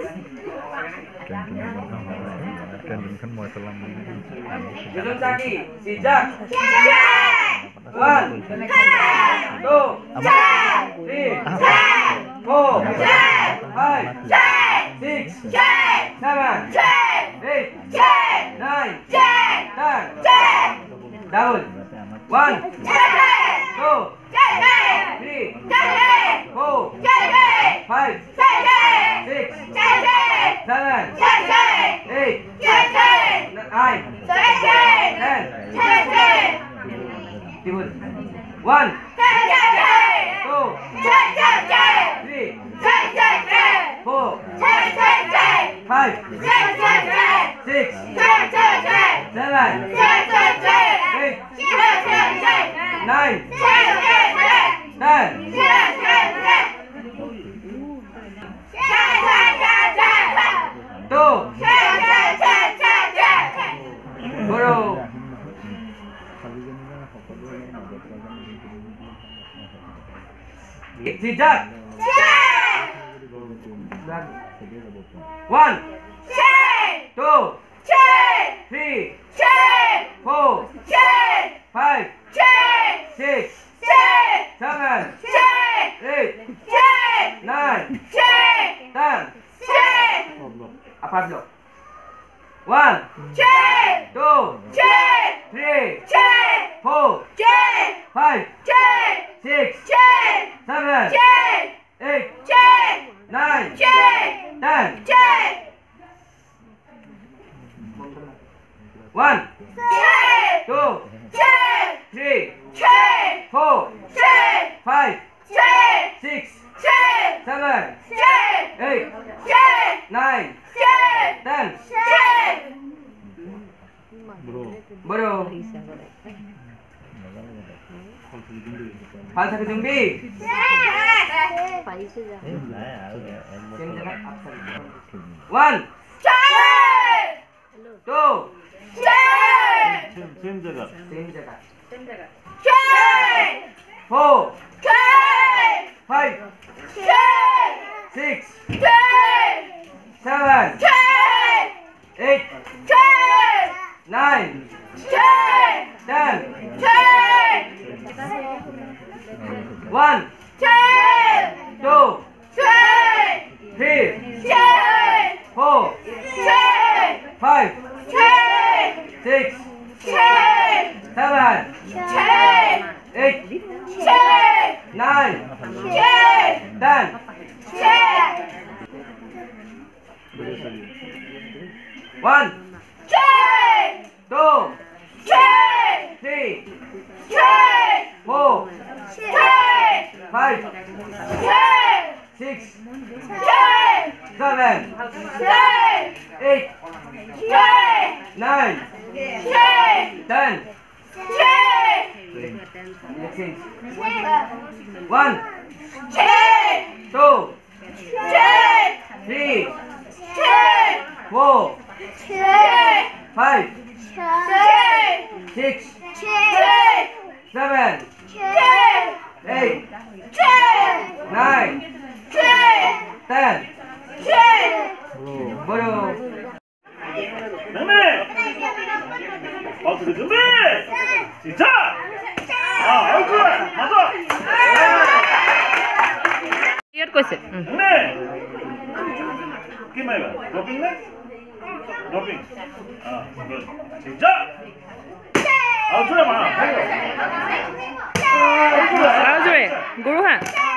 Ujung kaki, sijak. 1, 2, 3, 4, 5, 6, 7, 8, 9, 10. Down. 1, 2, 3, 4, 5, 6, 7, 8, 9, 10. Timbul. 1, 2, 3, 4, 5, 6, 7, 8, 9, 10. Tuh. Bro. Sijak. 1, 2, 3, 4, 5, 6, 7, 8, 9, 10. Apa blok? 1, 2, 3, 4, 5, 6, 7, 8, 9, 10. 1, 2, 3, 4, 5, 6, 7, 8, 9, 10. Bro. Falsa ke 준비. One, two, same jaga. 4, 5, 6, 7, 8, 9, 10. 1, 2, 3, 4, 5, 6, 7, 8, 9, 10. 1, 2, 3, 4, 5, 6, 7, 8, 9, 10. 1, 2, 3, 4, 5, 6, 7, 8, 9, 10. Bro. 박수 준비! 시작! 얼굴! 가서! Clear question. 네! gimana? Doping nih? Doping. Good. Siap. Sudah mana? Ayo. Guru Han.